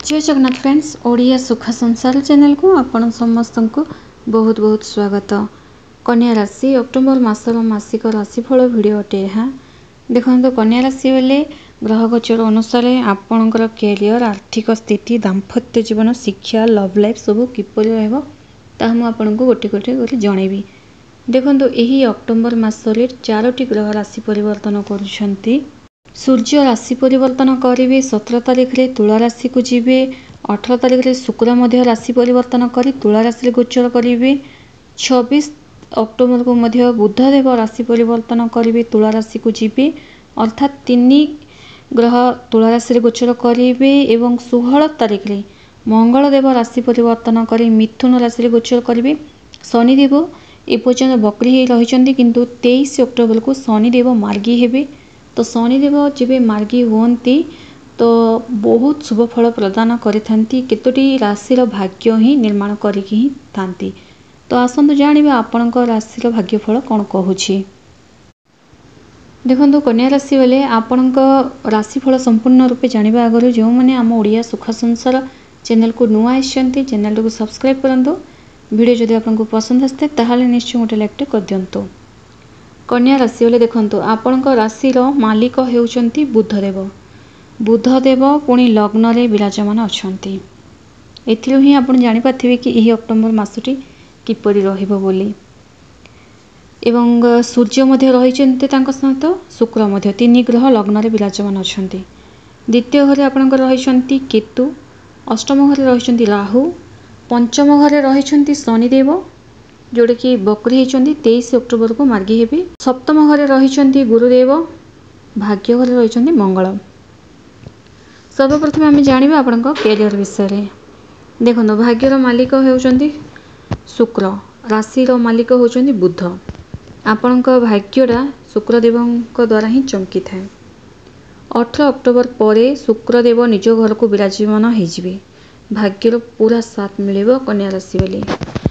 जय जगन्नाथ फ्रेंड्स ओडिया सुख संसार चैनल को आपण समस्त को बहुत बहुत स्वागत। कन्या राशि अक्टोबर मासर मासिक राशिफल वीडियो अटे यहाँ देखो। कन्या राशि बेले ग्रह गोचर अनुसार आपणकर कैरियर आर्थिक स्थिति दाम्पत्य जीवन शिक्षा लव लाइफ सब किपर रहा गोटे गोटे जनइबी। देखो यही अक्टोबर मासरे 4टी ग्रह राशि परिवर्तन करुछंती। सूर्य राशि परिवर्तन करेंगे 17 तारिख रे तुला राशि को जीवे। 18 तारिख रे शुक्र मध्य राशि परिवर्तन करी तुला राशि गोचर करेंगे। 26 अक्टोबर को मध्य बुधदेव राशि परिवर्तन करेंगे तुला राशि को जीवे। अर्थात 3 ग्रह तुला राशि गोचर करेंगे। एवं 16 तारिख रे मंगलदेव राशि परिवर्तन कर मिथुन राशि गोचर करेंगे। शनिदेव एपर्यंत बकरी रही किंतु 23 अक्टोबर को शनिदेव मार्गी हेबे। तो शनिदेव जब मार्गी होती तो बहुत शुभ फल प्रदान करिथांती। केतोटी राशिर भाग्य ही निर्माण करिकी ही थांती। तो आसंतु जानिबा आपणक राशिर भाग्यफल कौन कहूछि। देखो कन्या राशि बेले आपणक राशिफल संपूर्ण रूपे जानिबा आगरु जो मैंने आम ओडिया सुख संसार चैनल को नुआ आइछंती चैनल को सब्सक्राइब करंतु। वीडियो जदि आपको पसंद आसते ताहाले निश्चय गोटे लाइक कर दियंतु। कन्या राशि बेले देखंतु आपणक राशिर मालिक हेउचंती बुधदेव। बुधदेव पुणी लग्न रे विराजमान अछंती। एथिरो ही आपण जानि पाथिबे कि एही अक्टोबर मासटी किपरि रहिबो बोली। एवं सूर्य मध्य रहिचंती तांक सहित शुक्र मध्य 3 ग्रह लग्न रे विराजमान अछंती। द्वितीय घरे आपणक रहिचंती केतु। अष्टम घरे रहिचंती राहु। पंचम घरे रहिचंती शनिदेव जोड़े कि बकरी होती 23 अक्टोबर को मार्गी हेबे। सप्तम घरे रहिचंती गुरुदेव। भाग्य घरे रहिचंती मंगल। सर्वप्रथम आम जानिबा आपणक कैरियर विषय। देखो भाग्यर मालिक होउचंती शुक्र। राशिर मालिक होउचंती बुध। आपणक भाग्यटा शुक्रदेवଙ୍କ द्वारा ही चमकी थाए। 18 अक्टोबर पर शुक्रदेव निज घर को विराजमान होइजिबे। भाग्यर पूरा साथ मिलिबो कन्या राशि बेले।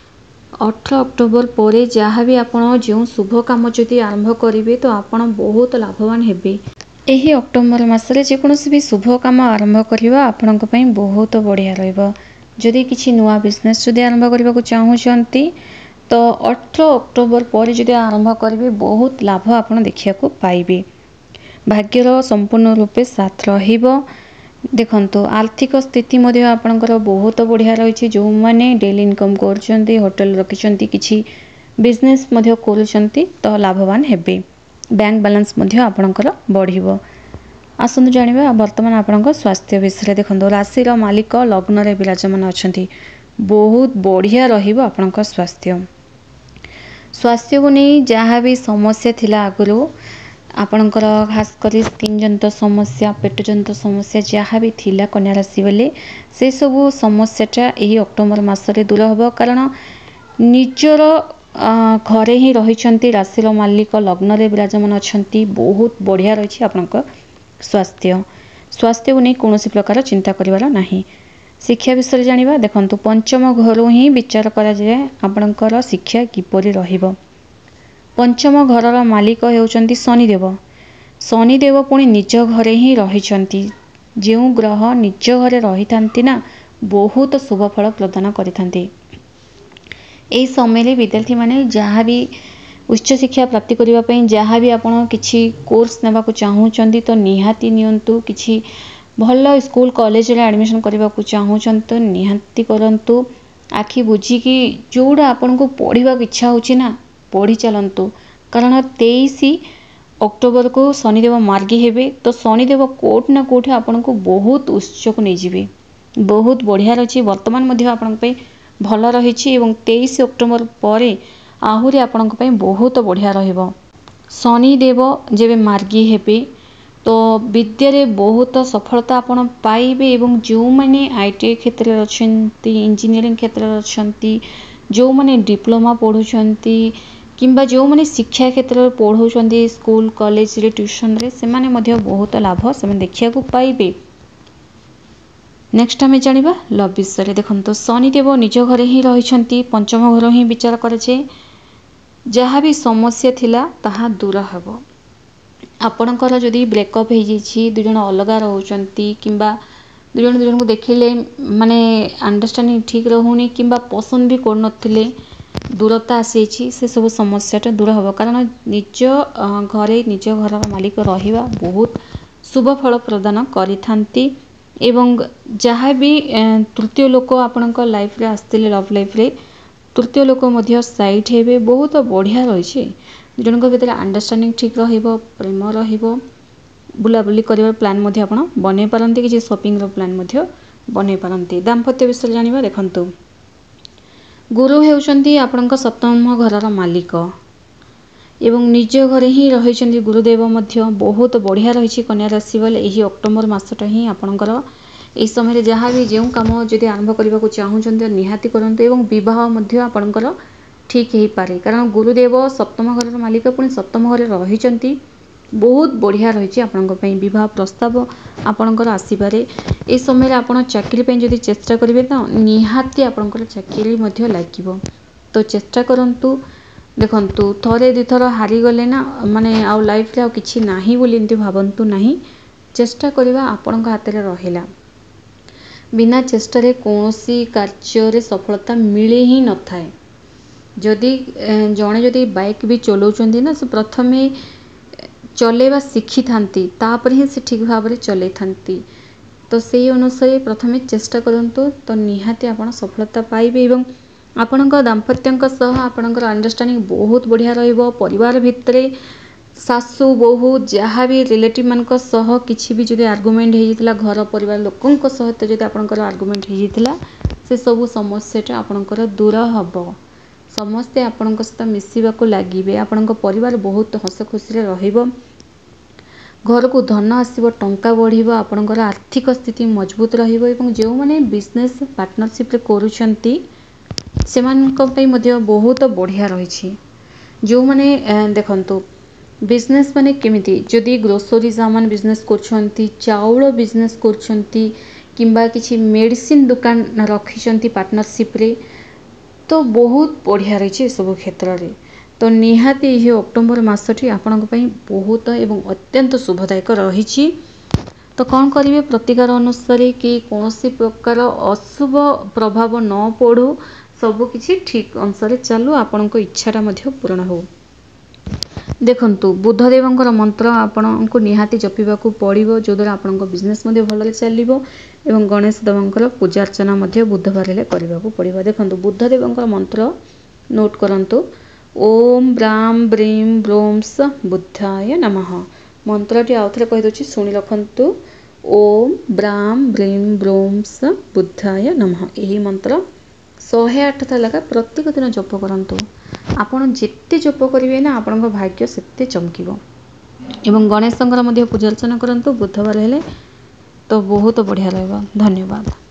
18 अक्टोबर पर जहाँ भी आपण जो शुभ काम जदि आरंभ करेंगे तो आपण बहुत लाभवान हेबे। एही अक्टोबर मासरे जेकोसी भी शुभ काम आरंभ करवा आपण बहुत बढ़िया रहिबो। जदि किछि नुआ बिजनेस जदि आरंभ करबा को चाहूचंती तो 18 अक्टोबर पर जदि आरंभ करेंगे बहुत लाभ आपण देखिया को पाइबे। भाग्यर संपूर्ण रूपे साथ रहिबो। देखंतु आर्थिक स्थिति मध्य आपणकर बहुत बढ़िया रही। जो मैंने डेली इनकम करछंती होटल रखिछंती किछि बिजनेस मध्य करूछंती तो लाभवान हेबे। बैंक बैलेंस मध्य आपणकर बढ़िबो। आसंतु जानिबा वर्तमान आपणकर स्वास्थ्य विषय। देखंतु राशिर मालिक लग्न रे विराजमान अछंती। बहुत बढ़िया रहिबो आपणकर स्वास्थ्य। स्वास्थ्य को नहीं जहाँ भी समस्या थिला आगुरो आपणकर खास करी स्किन जंत समस्या पेट जंत समस्या जहाँ भी थिला कन्या राशि बेले से सबू समस्याटा यही अक्टोबर मासरे दूर हम। कारण निजर घरे ही रहिछंती राशिर मालिक लग्न रे विराजमान अछंती। बहुत बढ़िया रही आपणकर स्वास्थ्य। स्वास्थ्य को नहीं कौन प्रकार चिंता करिवार नाही। शिक्षा विषय जानिबा। देखंतु पंचम घर ही विचार करा जाए आपणकर शिक्षा किपरि रहिबो। पंचम घरर मालिक हेउचंती शनिदेव। शनिदेव पुणी निज घरे ही रहिछंती। जो ग्रह निज घरे रहिथांती ना बहुत शुभ फल प्रदान करिथांती। एही समय विद्यार्थी माने जहाँ भी उच्च शिक्षा प्राप्ति करबा पई जहाँ भी आपण किछि कोर्स नेबा को चाहूचंती तो निहाती नियंतु। किछि भल स्कूल कॉलेज रे एडमिशन करबा को चाहूचंती तो निहाती करंतु। आखि बुझी कि जोड़ा आपण को पढ़िबा इच्छा होछि ना पढ़ी चलंतु। कारण 23 अक्टोबर को शनिदेव मार्गी हेबे। तो शनिदेव कोट ना कोठ आपण को बहुत उच्च को नहीं जिबे। बहुत बढ़िया रही। वर्तमान मध्य आपण पे भल रही। 23 अक्टोबर पर आहुरी आपण पे बहुत बढ़िया रहिबो। शनिदेव जेबे मार्गी हेबे तो विद्या रे बहुत सफलता आपण पाइबे। एवं जो माने आईटी क्षेत्र रे अछंती इंजीनियरिंग क्षेत्र रे अछंती जो माने डिप्लोमा पढुछंती किंबा जो माने शिक्षा क्षेत्र में पढ़ाऊँ स्कूल कॉलेज रे ट्यूशन रे से माने मध्य बहुत लाभ से देखा को पाइबे। नेक्स्ट आम जानिबा लव विषय। देखंतु शनिदेव निज घरे ही रहिछंती। पंचम घर ही विचार करे जहाँ भी समस्या थिला ताहा दूर हेबो। आपणकर जदि ब्रेकअप हो जाइए दुई जन अलग रोचंती किंबा दुई जन को देखिले माने अंडरस्टैंडिंग ठीक रहुनी किंबा पसंद भी कर दूरता आसी से सब समस्याटा दूर हम कारण निज घरे निज घर मालिक रहिबा बहुत शुभ फल प्रदान करिथांती एवं जहाँ भी तृतीय लोक आपणक लाइफ रे आसते लव लाइफ रे तृतीय लोक मध्य साइड हेबे बहुत बढ़िया रही जनक भीतर अंडरस्टैंडिंग ठीक रहिबो प्रेम रहिबो बुलाबुली कर प्लान मध्य आपण बनै पारंती कि शॉपिंग रो प्लान मध्य बनै पारंती। दाम्पत्य विषय जानिबा देखंतु गुरु हेउचंती आपणक सप्तम घरर मालिक एवं निज घरे ही रहिचंती गुरुदेव मध्य बहुत बढ़िया रही कन्या राशि वाले यही अक्टोबर मासटा ही आपणकर एई समय जहाँ भी जो काम जदि आरंभ करने को चाहूँगी निहाती करंतु एवं विवाह मध्य आपणकर ठीक हो पारे कारण गुरुदेव सप्तम घर मालिक पुणी सप्तम घर रही बहुत बढ़िया रही आपंपाई विवाह प्रस्ताव आपणकर आसपे ये समय आपड़ चाकरी जदि चेष्टा करेंगे तो निहाती आपणकर चाकरी लगे तो चेष्टा करंतु देखंतु थरे दी थर हारीगले ना माने आउ लाइफ रे आउ किछि नाही बोली एंती भावंतु नाही चेष्टा करबा आपणक हाथ रे रहिला बिना चेष्टा रे कोनोसी कार्य रे सफलता मिले ही न थाए। जदि जणे जदि बाइक भी चलाउचंदी ना से प्रथमे चलेबा शिखी थांती तापर ही से ठीक भाव रे चलै थांती तो सेही अनुसार प्रथमे चेष्टा करंतु तो निहाती आपण सफलता पाइबे एवं आपणक दाम्पत्य सह आपणकर अंडरस्टैंडिंग बहुत बढ़िया रहिबो परिवार भितरे सासू बहु जहाँ भी रिलेटिव मानक सह किछि भी जदि आर्गुमेंट होइतिला घर परिवार लोकंक सहित जदि आपणकर आर्गुमेंट होइतिला से सब समस्याटा आपणकर दूर हबो समस्ते आपणक सहित मिसिबाको लागिबे आपणक परिवार बहुत हस खुशी रे रहिबो घर को धन आसीबो टंका बढ़िबो आपणकर आर्थिक स्थिति मजबूत रहिबो एवं जो माने बिजनेस पार्टनरशिप रे करूछंती सेमानक पई मध्य बहुत बढ़िया रही जो माने देखंतु बिजनेस माने केमिति जदि ग्रोसरी सामान बिजनेस करछंती चाउल बिजनेस करछंती किंबा किछि मेडिसिन दुकान रखिछंती पार्टनरशिप रे तो बहुत बढ़िया रही सब क्षेत्र रे तो निहाती ये अक्टोबर मासटी आपणक पई बहुत एवं अत्यंत शुभदायक रही तो कौन करेंगे प्रतिकार अनुसार कि कौन प्रकार अशुभ प्रभाव न पड़ू सबकि ठीक अनुसार चलू आपण इच्छाटा पूरण हो। देखंतु बुधदेवंकर मंत्र आपण को निहाती जपिबाकू पड़िबो जो द्वारा आपण बिजनेस भल चलिबो एवं गणेश देवंकर पूजा अर्चना बुधवार हेले करबाकू पड़िबो। देखंतु बुधदेवंकर मंत्र नोट करंतु ओम ब्राम ब्रीम ब्रोम्स बुद्धाय नमः मंत्रटी आउथरे कहि दोछि सुनि रखंतु ओम ब्राम ब्रीम ब्रोम्स बुद्धाय नमः यही मंत्र 108 थर लगा प्रत्येक दिन जप करंतु आपण जेते जप करिवे ना आपण भाग्य सेते चमकिबो एवं गणेशंकर पूजा अर्चना करंतु बुधवार हेले तो बहुत बढ़िया रहबा। धन्यवाद।